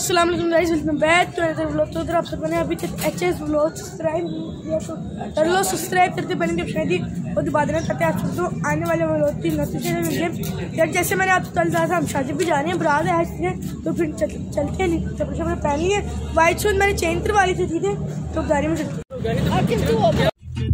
अस्सलाम वालेकुम guys, welcome back to another vlog. तो अगर आप सब ने अभी तक एचएस व्लॉग सब्सक्राइब किया तो कर लो, सब्सक्राइब करके बन के शायद और बाद में करते हैं आप सबको आने वाले व्लॉग की नोटिफिकेशन मिल गए। यार जैसे मैंने आपको कल कहा था हम शादी भी जा रहे हैं, बरात है इसलिए तो फिर चलते हैं। कपड़े पहन लिए, वाइट शूज मैंने चेंज करवा ली थी सीधे, तो गाड़ी में चलते हैं।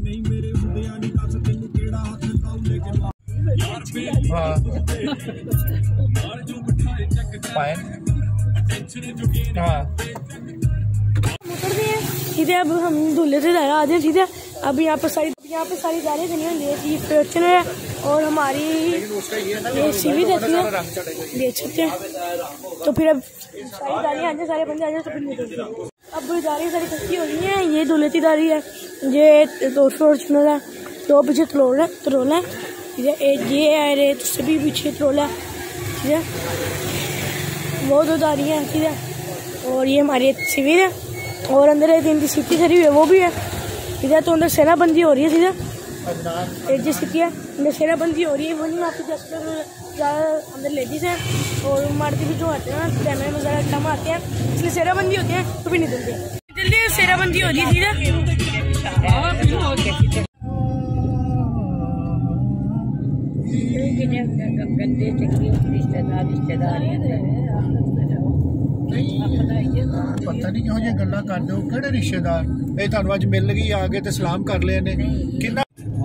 सीधे अब हम दूल्हे से आ जाए सीधे। अब यहाँ पर सारी गाड़ियाँ बनी हुई है, प्रोडक्शन है और हमारी ये सीवी देती है, देख सकते हैं। तो फिर अब सारी गाड़ियाँ आ जाए, सारे बंदे आ जाए तो फिर निकलते हैं। अब गाड़ियाँ सारी इकट्ठी हो रही हैं। ये दूल्हे की गाड़ी है, ये दो फॉर्चुनर है, दो पीछे तरोल है, ये है रे तो सभी पीछे तरोल है, ठीक है। वो दो गाड़ियाँ हैं, ठीक है। और ये हमारी सिविल है और अंदर एक इनकी सिटी खड़ी हुई है, वो भी है, ठीक है। तो अंदर सेनाबंदी हो रही है, सीधा एक जी सिटी है, अंदर सेनाबंदी हो रही है। वहीं आप ज़्यादा अंदर लेडीज़ हैं और मर्द भी जो आते हैं ना कैमरे में ज़्यादा कम आते हैं, इसलिए सेनाबंदी होती है तो भी निकलते हैं। जल्दी सेनाबंदी हो रही है, सीधा पता नहीं क्यों गल्ला कर दो कि रिश्तेदार ये थानू अज मिल गई आ गए तो सलाम कर लिया ने कि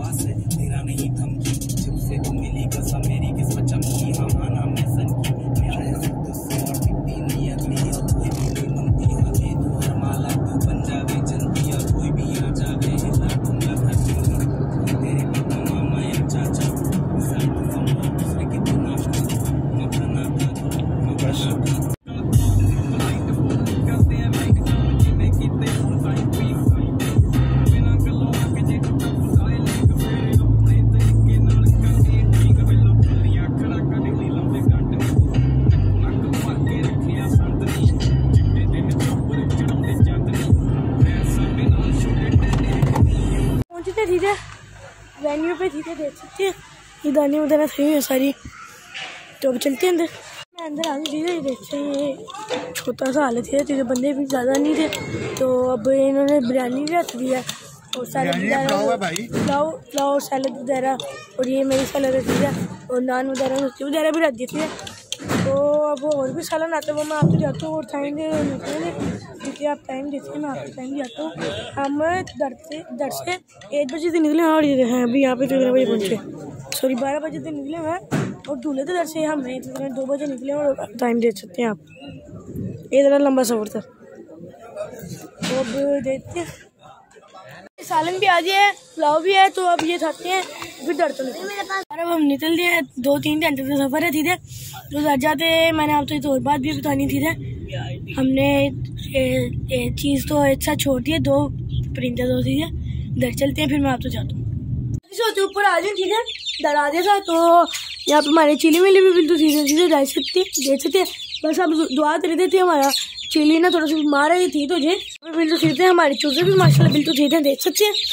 सीधे वेन्यू पे सीधे देख सकते हैं। ये गाड़ियाँ वगैरह सही है सारी, तो अब चलते हैं अंदर। मैं अंदर आ गई, सीधे देखते हैं। ये छोटा सा हालत है, तो बंदे भी ज़्यादा नहीं थे, तो अब इन्होंने बिरयानी भी रख दिया और सैलड पुलाव सैलड वगैरह, और ये मेरी सैलड रख दिया और नान वगैरह रोटी वगैरह भी रख दी थी। तो अब और भी सालन आता है, वो मैं आपको जाता हूँ और टाइम क्योंकि आप टाइम देते हैं, मैं आपको टाइम जाता हूँ। हम दर से 1 बजे से निकले और हैं अभी यहाँ पे 13 बजे पहुँचे, सॉरी 12 बजे से निकले हैं और दूल्हे के दर से हम 2 बजे निकले और टाइम दे सकते हैं आप। ये ज़रा लंबा सफ़र था, तो अब देखते हैं। सालन भी आ गया है, पुलाव भी है, तो अब ये खाते हैं फिर डरते हैं। अब हम निकल दिए, 2-3 घंटे का सफ़र है, ठीक है। तो घर जाते मैंने आपको एक और बात भी बतानी थी, हमने एक चीज़ तो अच्छा छोड़ दी है, 2 परिंदे दो, ठीक है। घर चलते हैं, फिर मैं आपको जाता हूँ। सोचते ऊपर आ जाए, ठीक है, डर आ जाएगा। तो यहाँ पे हमारे चिली मिली भी बिल्कुल सीधे देख सकते। बस अब दुआ कर देते हमारा चिली ना थोड़ा सा बीमार रही थी, तो जे बिल्कुल सीधे हमारे चूजे भी माशाल्लाह बिल्कुल सीधे देख सकते हैं।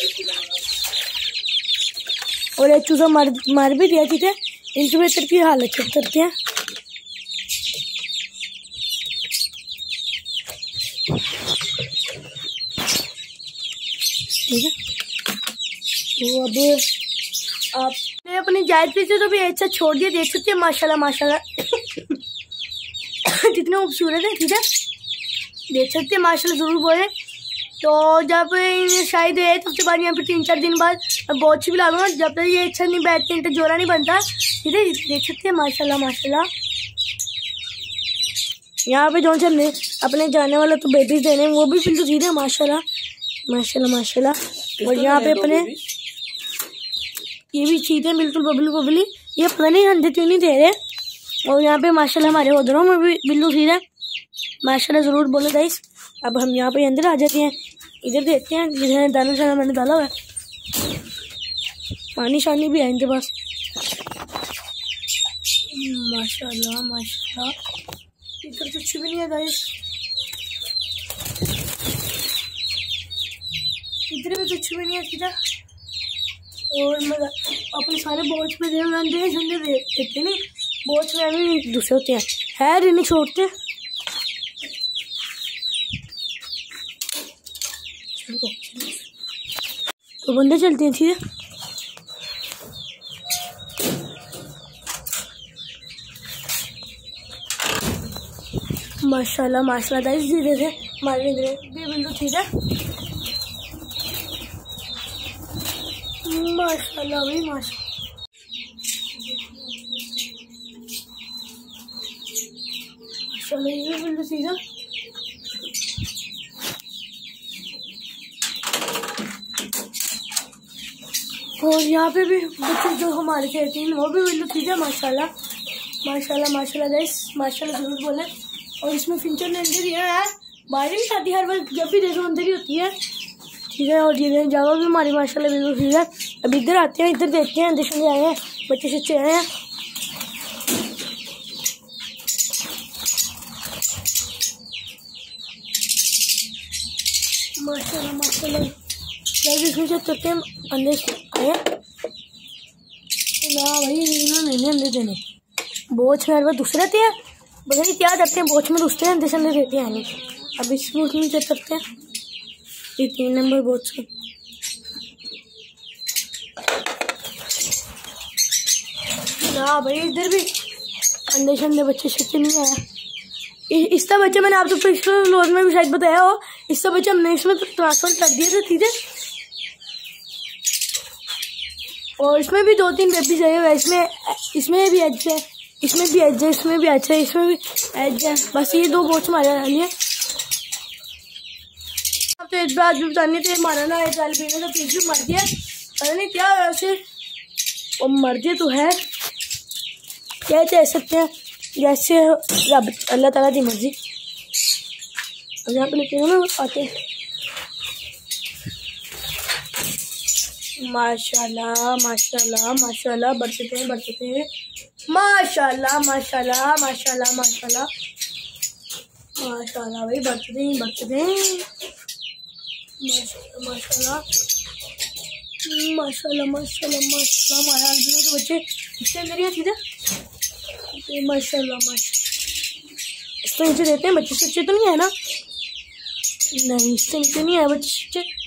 और एक चूजा मार भी दिया, ठीक है। इंक्यूबेटर की हालत चेक करते हैं। ठीक है, तो अब आपने अपनी जायज पीछे तो भी अच्छा छोड़ दिया, देख सकते हैं माशाल्लाह कितने खूबसूरत है, ठीक है, देख सकते हैं माशाल्लाह जरूर बोले। तो जब शायद 1 हफ्ते बाद या फिर 3-4 दिन बाद बहुत अच्छी भी लागूंगा, जब तक ये अच्छा नहीं बैठते इनका जोड़ा नहीं बनता, ठीक है। देख सकते हैं माशाल्लाह। यहाँ पे जो चल अपने जाने वाला तो बेबीज देने वो भी बिल्कुल सीधे माशाल्लाह। और यहाँ पे अपने ये भी चीज़ें बिल्कुल बबली, ये पता नहीं अंधे क्यों नहीं दे रहे। और यहाँ पे माशाल्लाह हमारे उधरों में भी बिल्कुल सीधे माशाल्लाह ज़रूर बोलो गाइस। अब हम यहाँ पे अंदर आ जाते हैं, इधर देखते हैं जिधर दाना शाना मैंने डाला हुआ है, पानी शानी भी है इनके पास माशाल्लाह। इधर तो कुछ भी नहीं है गाइस, इधर भी कुछ भी नहीं है सीधा। और अपने सारे बोट्स पे देखते नहीं, बोट्स में भी दूसरे होते हैं, है नहीं छोड़ते। तो बंदे चलते हैं सीधे। माशाल्लाह माशाल्लाह गाइस, धीरे से मारने दे बिल्कुल ठीक है। माशाल्लाह भाई माशाल्लाह। माशाल्लाह ये बिल्कुल सीधा। और यहाँ पे भी बच्चे जो हमारे खेलते हैं वो भी बिल्कुल सीधा। माशाल्लाह माशाल्लाह माशाल्लाह गाइस, माशाल्लाह जरूर बोले। और इसमें फिंचर ने अंदर ही है, बाहर नहीं आती हर बार, जब भी देखो अंदर ही होती है, ठीक है। और ये जावा भी हमारी माशाल्लाह बिल्कुल ठीक है। अब इधर आते हैं, इधर देखते हैं, देश में आए हैं बच्चे सच्चे आए हैं। माशाल्लाह माशाल्लाह इसमें चेक करते हैं अंदर आए ना भाई, इन्होंने नहीं अंदर देने बोझ में हर बार दूसरे रहते हैं, पता नहीं क्या करते हैं, बोझ में घुसते हैं, अंदर से अंदर देते हैं लोग। अब इसमें उसमें चेक करते हैं, ये 3 नंबर बोझ से ना भाई, इधर भी अंदर से अंदर बच्चे शच्चे नहीं आया। इसका बच्चा मैंने आपको पिछले रोज में भी शायद बताया हो, इसका बच्चा हमने इसमें ट्रांसफर कर दिया था, ठीक है। और इसमें भी 2-3 बेबीज है, इसमें भी एज है, इसमें भी एज है, इसमें भी एज है, इसमें भी एज है। बस ये 2 बोच मारे डाली है। अब तो एक बात भी बतानी थी, मारा ना एक साल पीने का पीछे मर गया, पता नहीं क्या वैसे, और मर गया तो है, क्या कह सकते हैं, जैसे रब अल्लाह ताला की मर्जी। यहाँ पे लेते हैं ना आते हैं। माशाल्लाह माशाल्लाह माशाल्लाह, बढ़ते हैं माशाल्लाह माशाल्लाह माशाल्लाह माशाल्लाह माशाल्लाह भाई, बढ़ते हैं माशाल्लाह माशाल्लाह माशाल्लाह माशाल्लाह माशाल्लाह। हमारे आदमी के बच्चे इससे अंदर ही सीधे माशाल्लाह माशाल्लाह। इसको नीचे देते हैं, बच्चे सच्चे तो नहीं है ना, नहीं इससे नीचे नहीं है बच्चे सच्चे।